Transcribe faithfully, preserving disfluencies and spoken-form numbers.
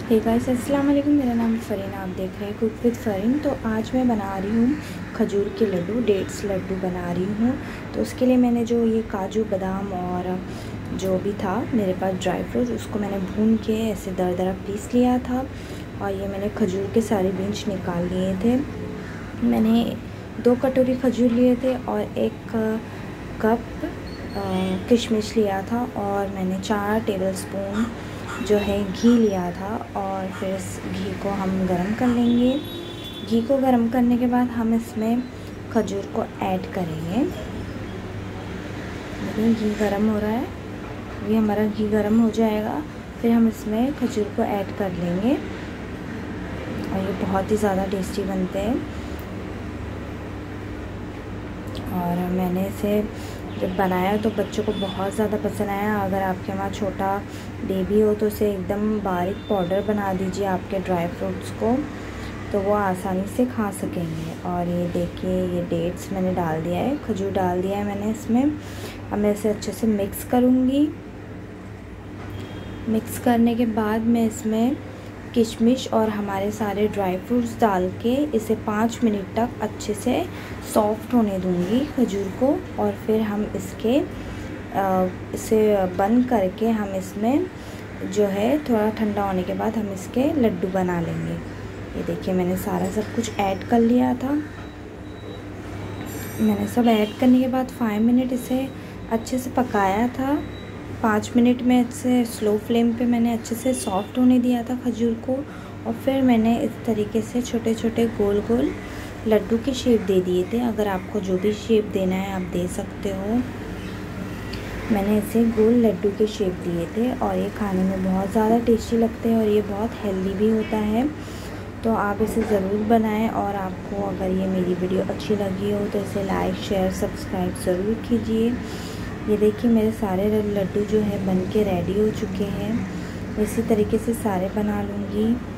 Hey guys, अस्सलाम वालेकुम। मेरा नाम फरीन, आप देख रहे हैं कुक विद फरीन। तो आज मैं बना रही हूँ खजूर के लड्डू, डेट्स लड्डू बना रही हूँ। तो उसके लिए मैंने जो ये काजू बादाम और जो भी था मेरे पास ड्राई फ्रूट, उसको मैंने भून के ऐसे दर दरा पीस लिया था। और ये मैंने खजूर के सारे बीज निकाल लिए थे। मैंने दो कटोरी खजूर लिए थे और एक कप किशमिश लिया था। और मैंने चार टेबलस्पून जो है घी लिया था। और फिर इस घी को हम गरम कर लेंगे। घी को गरम करने के बाद हम इसमें खजूर को ऐड करेंगे। देखिए घी गरम हो रहा है, ये हमारा घी गरम हो जाएगा। फिर हम इसमें खजूर को ऐड कर लेंगे और ये बहुत ही ज़्यादा टेस्टी बनते हैं। और मैंने इसे जब बनाया तो बच्चों को बहुत ज़्यादा पसंद आया। अगर आपके वहाँ छोटा बेबी हो तो उसे एकदम बारीक पाउडर बना दीजिए आपके ड्राई फ्रूट्स को, तो वो आसानी से खा सकेंगे। और ये देखिए, ये डेट्स मैंने डाल दिया है, खजूर डाल दिया है मैंने इसमें। अब मैं इसे अच्छे से मिक्स करूँगी। मिक्स करने के बाद मैं इसमें किशमिश और हमारे सारे ड्राई फ्रूट्स डाल के इसे पाँच मिनट तक अच्छे से सॉफ्ट होने दूंगी खजूर को। और फिर हम इसके आ, इसे बंद करके हम इसमें जो है थोड़ा ठंडा होने के बाद हम इसके लड्डू बना लेंगे। ये देखिए मैंने सारा सब कुछ ऐड कर लिया था। मैंने सब ऐड करने के बाद फाइव मिनट इसे अच्छे से पकाया था। पाँच मिनट में इसे स्लो फ्लेम पे मैंने अच्छे से सॉफ्ट होने दिया था खजूर को। और फिर मैंने इस तरीके से छोटे छोटे गोल गोल लड्डू की शेप दे दिए थे। अगर आपको जो भी शेप देना है आप दे सकते हो। मैंने इसे गोल लड्डू के शेप दिए थे और ये खाने में बहुत ज़्यादा टेस्टी लगते हैं और ये बहुत हेल्दी भी होता है। तो आप इसे ज़रूर बनाएं। और आपको अगर ये मेरी वीडियो अच्छी लगी हो तो इसे लाइक शेयर सब्सक्राइब ज़रूर कीजिए। ये देखिए मेरे सारे लड्डू जो है बन के रेडी हो चुके हैं। इसी तरीके से सारे बना लूँगी।